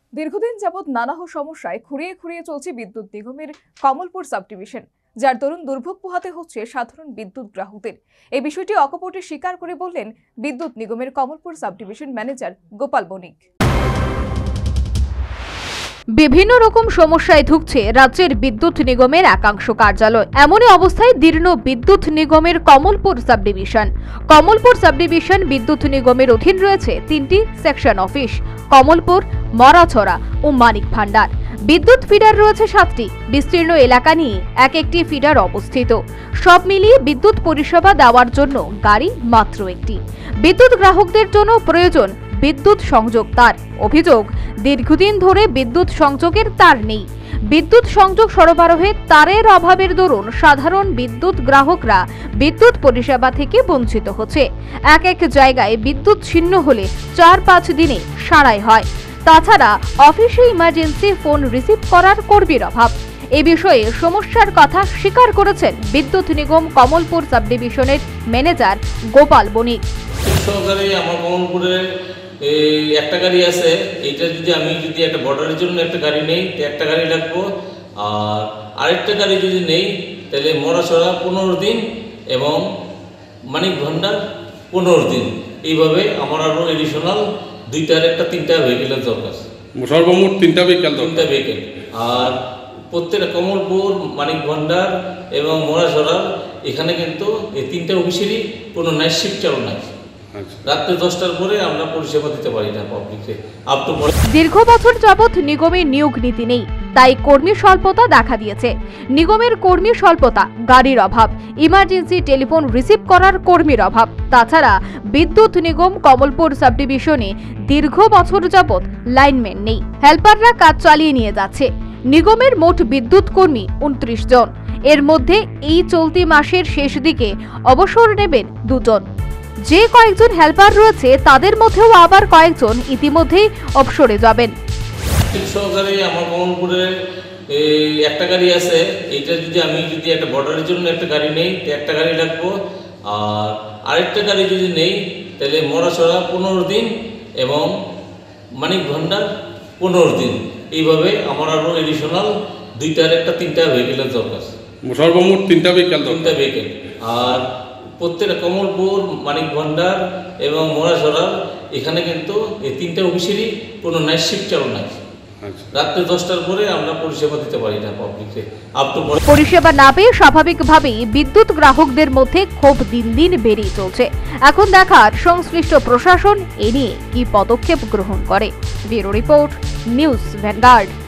দীর্ঘদিন যাবৎ নানা সমস্যায় খুঁড়িয়ে খুঁড়িয়ে চলছে বিদ্যুৎ নিগমের কমলপুর সাবডিভিশন, যার দরুন দুর্ভোগ পোহাতে হচ্ছে সাধারণ বিদ্যুৎ গ্রাহকদের। এই বিষয়টি অকপটে স্বীকার করে বললেন বিদ্যুৎ নিগমের কমলপুর সাবডিভিশন ম্যানেজার গোপাল বণিক। বিভিন্ন রকম সমস্যায় ভুগছে রাজ্যের বিদ্যুৎ নিগমের একাংশ কার্যালয়। এমনই অবস্থায় দীর্ণ বিদ্যুৎ নিগমের কমলপুর সাবডিভিশন। কমলপুর সাবডিভিশন বিদ্যুৎ নিগমের অধীন রয়েছে তিনটি সেকশন অফিস: কমলপুর, মরাছড়া ও মানিক ভান্ডার। বিদ্যুৎ ফিডার রয়েছে 7টি। বিস্তীর্ণ এলাকা নিয়ে এক একটি ফিডার অবস্থিত। সব মিলিয়ে বিদ্যুৎ পরিষেবা দেওয়ার জন্য গাড়ি মাত্র একটি। বিদ্যুৎ গ্রাহকদের জন্য প্রয়োজন বিদ্যুৎ সংযোগ তার। অভিযোগ, দীর্ঘদিন ধরে বিদ্যুৎ সংযোগের তার নেই। বিদ্যুৎ সংযোগ সরবরাহে তারের অভাবের দরুন সাধারণ বিদ্যুৎ গ্রাহকরা বিদ্যুৎ পরিষেবা থেকে বঞ্চিত হচ্ছে। এক এক জায়গায় বিদ্যুৎ ছিন্ন হলে 4-5 দিনে সারাই হয়। তাছাড়া অফিসে ইমার্জেন্সি ফোন রিসিভ করার কর্মীর অভাব। এ বিষয়ে সমস্যার কথা স্বীকার করেছেন বিদ্যুৎ নিগম কমলপুর সাবডিভিশনের ম্যানেজার গোপাল বণিক। আমার কমলপুরে একটা গাড়ি আছে, এইটা আমি একটা বর্ডারের জন্য একটা গাড়ি নেই, একটা গাড়ি রাখবো। আর আরেকটা গাড়ি যদি নেই তাহলে মরাছড়া 15 দিন এবং মানিক ভান্ডার 15 দিন। এইভাবে আমার আরও এডিশনাল 2-3টা ভেহিকেলের দরকার, সর্বমোট 3টা ভেহিকেল। আর প্রত্যেকটা কমলপুর, মানিক ভান্ডার এবং মরাছড়ার এখানে কিন্তু এই 3টা অফিসেরই কোনো নাইট শিফট চালু নাই। রাত্রে 10টার পরে আমরা পরিষেবা দিতে পারি না পাবলিককে। দীর্ঘ বছর যাবৎ নিগমের নিয়োগ নীতি নেই, তাই কর্মী স্বল্পতা দেখা দিয়েছে। নিগমের কর্মী স্বল্পতা, গাড়ির অভাব, ইমার্জেন্সি টেলিফোন রিসিভ করার কর্মীর অভাব। তাছাড়া বিদ্যুৎ নিগম কমলপুর সাবডিভিশনে দীর্ঘ বছর যাবৎ লাইনম্যান নেই। হেল্পাররা কাজ চালিয়ে নিয়ে যাচ্ছে। নিগমের মোট বিদ্যুৎ কর্মী 29 জন। এর মধ্যে এই চলতি মাসের শেষ দিকে অবসর নেবেন 2 জন। যে কয়েকজন হেল্পার রয়েছে তাদের মধ্যেও আবার কয়েকজন ইতিমধ্যেই অবসরে যাবেন। সহকারে আমার কমলপুরে একটা গাড়ি আছে, এইটা আমি একটা বর্ডারের জন্য একটা গাড়ি নেই, একটা গাড়ি রাখবো। আর আরেকটা গাড়ি যদি নেই তাহলে মরাছড়া 15 দিন এবং মানিক ভান্ডার 15 দিন। এইভাবে আমার আরও এডিশনাল 2-3টা ভেহিকেলের দরকার, সর্বমোট 3টা ভেহিকেল। আর প্রত্যেকটা কমলপুর, মানিক ভান্ডার এবং মরাছড়ার এখানে কিন্তু এই 3টা অফিসেরই কোনো নাইট শিফট চালু নাই। রাত্রে 10টার পরে আমরা পরিষেবা দিতে পারি না পাবলিককে। পরিষেবা না পেয়ে স্বাভাবিকভাবেই বিদ্যুৎ গ্রাহকদের মধ্যে ক্ষোভ দিন দিন বেড়েই চলছে। এখন দেখার সংশ্লিষ্ট প্রশাসন এ নিয়ে কি পদক্ষেপ গ্রহণ করে। Bureau report, News vanguard.